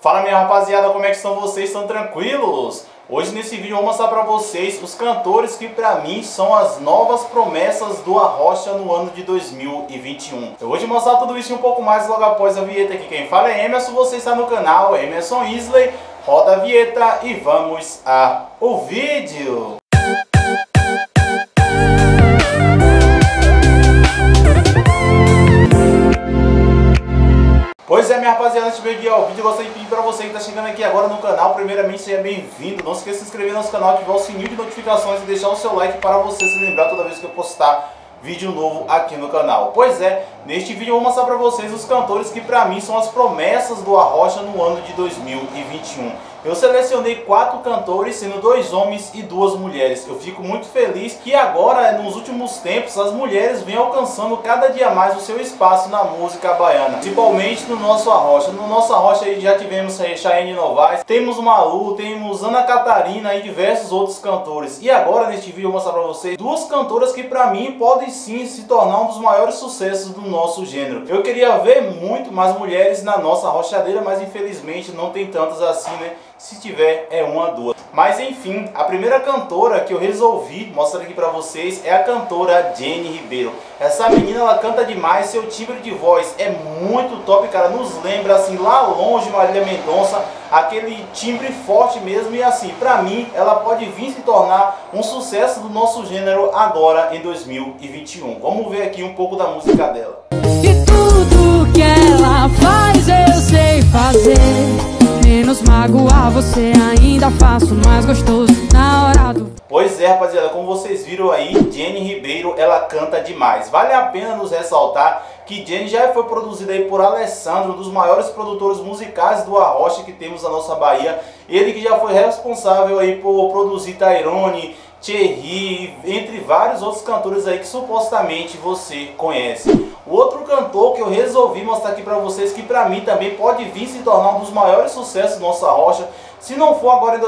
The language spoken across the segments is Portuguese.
Fala minha rapaziada, como é que estão vocês? Estão tranquilos? Hoje nesse vídeo eu vou mostrar pra vocês os cantores que pra mim são as novas promessas do Arrocha no ano de 2021. Eu vou te mostrar tudo isso e um pouco mais logo após a vinheta aqui. Quem fala é Emerson, você está no canal Emerson Isley. Roda a vinheta e vamos ao vídeo. Pois é, minha rapaziada, antes de ver o vídeo, eu gostaria de pedir para você que está chegando aqui agora no canal, primeiramente seja bem-vindo. Não se esqueça de se inscrever no nosso canal, ativar o sininho de notificações e deixar o seu like para você se lembrar toda vez que eu postar vídeo novo aqui no canal. Pois é, neste vídeo eu vou mostrar para vocês os cantores que para mim são as promessas do Arrocha no ano de 2021. Eu selecionei 4 cantores, sendo 2 homens e 2 mulheres. Eu fico muito feliz que agora, nos últimos tempos, as mulheres vêm alcançando cada dia mais o seu espaço na música baiana, principalmente no nosso Arrocha. No nosso Arrocha aí já tivemos Chayenne Novaes, temos Malu, temos Ana Catarina e diversos outros cantores. E agora, neste vídeo, eu vou mostrar para vocês 2 cantoras que para mim podem sim se tornar um dos maiores sucessos do nosso gênero. Eu queria ver muito mais mulheres na nossa arrochadeira, mas infelizmente não tem tantas assim, né? Se tiver, é uma, 2. Mas enfim, a primeira cantora que eu resolvi mostrar aqui pra vocês é a cantora Jenny Ribeiro. Essa menina, ela canta demais, seu timbre de voz é muito top, cara. Nos lembra assim, lá longe, Marília Mendonça, aquele timbre forte mesmo. E assim, pra mim, ela pode vir se tornar um sucesso do nosso gênero agora em 2021. Vamos ver aqui um pouco da música dela. E tudo que ela faz eu sei fazer, menos magoar você, ainda faço mais gostoso na hora do... Pois é, rapaziada, como vocês viram aí, Jenny Ribeiro, ela canta demais. Vale a pena nos ressaltar que Jenny já foi produzida aí por Alessandro, um dos maiores produtores musicais do Arrocha que temos na nossa Bahia. Ele que já foi responsável aí por produzir Tairone, Thierry, entre vários outros cantores aí que supostamente você conhece. O outro cantor que eu resolvi mostrar aqui pra vocês, que pra mim também pode vir se tornar um dos maiores sucessos do nosso Arrocha, se não for agora em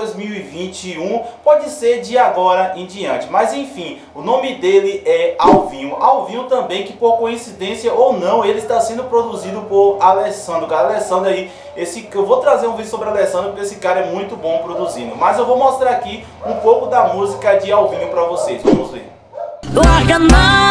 2021, pode ser de agora em diante. Mas enfim, o nome dele é Alvinho. Alvinho também, que por coincidência ou não, ele está sendo produzido por Alessandro. Cara, Alessandro aí, eu vou trazer um vídeo sobre Alessandro, porque esse cara é muito bom produzindo. Mas eu vou mostrar aqui um pouco da música de Alvinho pra vocês. Vamos ver. Larga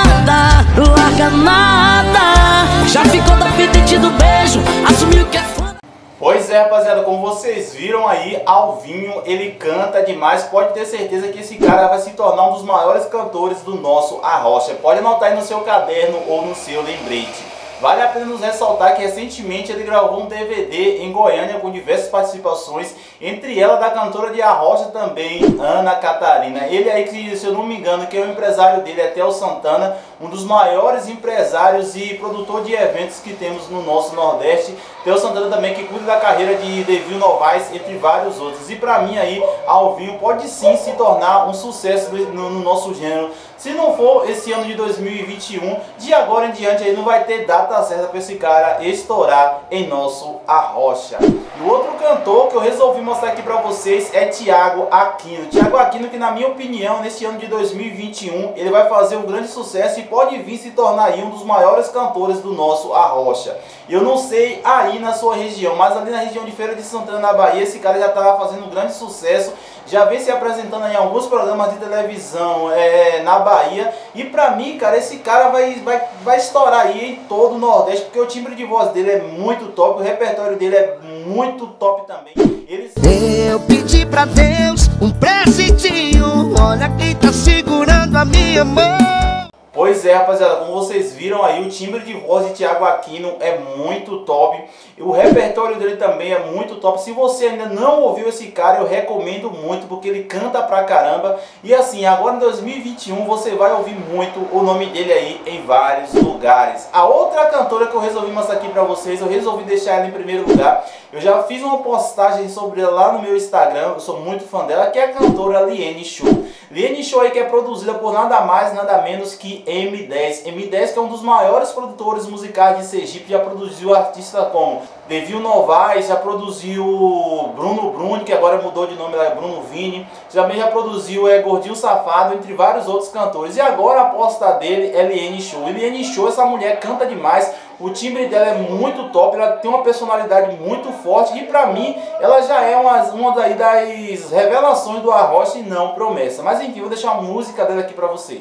nada, já ficou da apetite do beijo, assumiu que é fã. Pois é, rapaziada, como vocês viram aí, Alvinho, ele canta demais. Pode ter certeza que esse cara vai se tornar um dos maiores cantores do nosso Arrocha. Pode anotar aí no seu caderno ou no seu lembrete. Vale a pena nos ressaltar que recentemente ele gravou um DVD em Goiânia com diversas participações, entre elas da cantora de Arrocha também, Ana Catarina. Ele aí, que, se eu não me engano, que é o empresário dele, é Theo Santana, um dos maiores empresários e produtor de eventos que temos no nosso Nordeste. Theo Santana também, que cuida da carreira de Devil Novaes, entre vários outros. E pra mim aí, Alvinho pode sim se tornar um sucesso no nosso gênero. Se não for esse ano de 2021, de agora em diante aí não vai ter data certa para esse cara estourar em nosso Arrocha. E o outro cantor que eu resolvi mostrar aqui para vocês é Thiago Aquino. Thiago Aquino, que na minha opinião, nesse ano de 2021, ele vai fazer um grande sucesso e pode vir se tornar aí um dos maiores cantores do nosso Arrocha. Eu não sei aí na sua região, mas ali na região de Feira de Santana, na Bahia, esse cara já estava fazendo um grande sucesso. Já vem se apresentando em alguns programas de televisão na Bahia. E pra mim, cara, esse cara vai estourar aí em todo o Nordeste, porque o timbre de voz dele é muito top, o repertório dele é muito top também. Eu pedi pra Deus um presentinho, olha quem tá segurando a minha mão. Pois é, rapaziada, como vocês viram aí, o timbre de voz de Thiago Aquino é muito top. E o repertório dele também é muito top. Se você ainda não ouviu esse cara, eu recomendo muito, porque ele canta pra caramba. E assim, agora em 2021 você vai ouvir muito o nome dele aí em vários lugares. A outra cantora que eu resolvi mostrar aqui pra vocês, eu resolvi deixar ela em primeiro lugar. Eu já fiz uma postagem sobre ela lá no meu Instagram, eu sou muito fã dela, que é a cantora Liene Show. Liene Show aí, que é produzida por nada mais, nada menos que M10. M10, que é um dos maiores produtores musicais de Sergipe, já produziu artistas como Devil Novaes, já produziu Bruno Bruni, que agora mudou de nome, lá é Bruno Vini, também já produziu Gordinho Safado, entre vários outros cantores. E agora a aposta dele é Liene Show. E Liene Show, essa mulher canta demais. O timbre dela é muito top, ela tem uma personalidade muito forte e pra mim ela já é uma das revelações do Arrocha e não promessa. Mas enfim, vou deixar a música dela aqui pra vocês.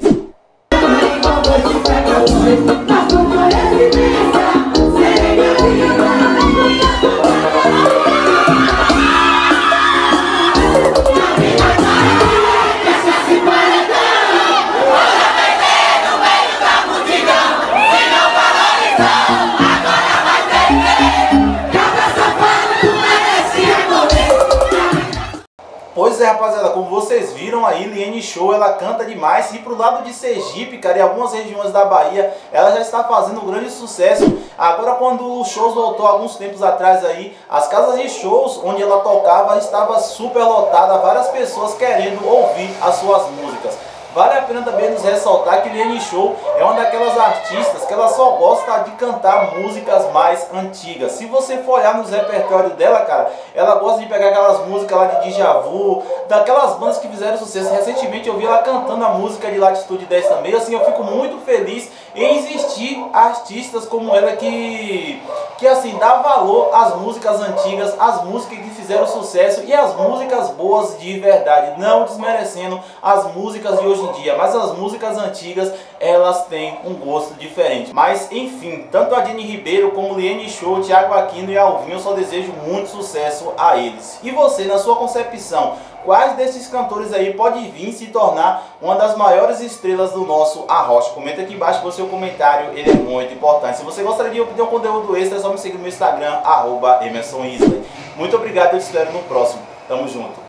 Pois é, rapaziada, como vocês viram aí, Liene Show, ela canta demais. E pro lado de Sergipe, cara, e algumas regiões da Bahia, ela já está fazendo um grande sucesso. Agora, quando os shows voltou alguns tempos atrás aí, as casas de shows onde ela tocava estava super lotada, várias pessoas querendo ouvir as suas músicas. Vale a pena também nos ressaltar que Liene Show é uma daquelas artistas que ela só gosta de cantar músicas mais antigas. Se você for olhar nos repertórios dela, cara, ela gosta de pegar aquelas músicas lá de Djavu, daquelas bandas que fizeram sucesso. Recentemente eu vi ela cantando a música de Latitude 10 também. Assim, eu fico muito feliz em existir artistas como ela que assim, dá valor às músicas antigas, às músicas que fizeram sucesso e às músicas boas de verdade, não desmerecendo as músicas de hoje em dia, mas as músicas antigas, elas têm um gosto diferente. Mas enfim, tanto a Jenny Ribeiro como Liene Show, Thiago Aquino e Alvinho, eu só desejo muito sucesso a eles. E você, na sua concepção, quais desses cantores aí pode vir se tornar uma das maiores estrelas do nosso Arrocha? Comenta aqui embaixo com o seu comentário, ele é muito importante. Se você gostaria de obter um conteúdo extra, é só me seguir no meu Instagram, @EmersonIsley. Muito obrigado, eu te espero no próximo. Tamo junto.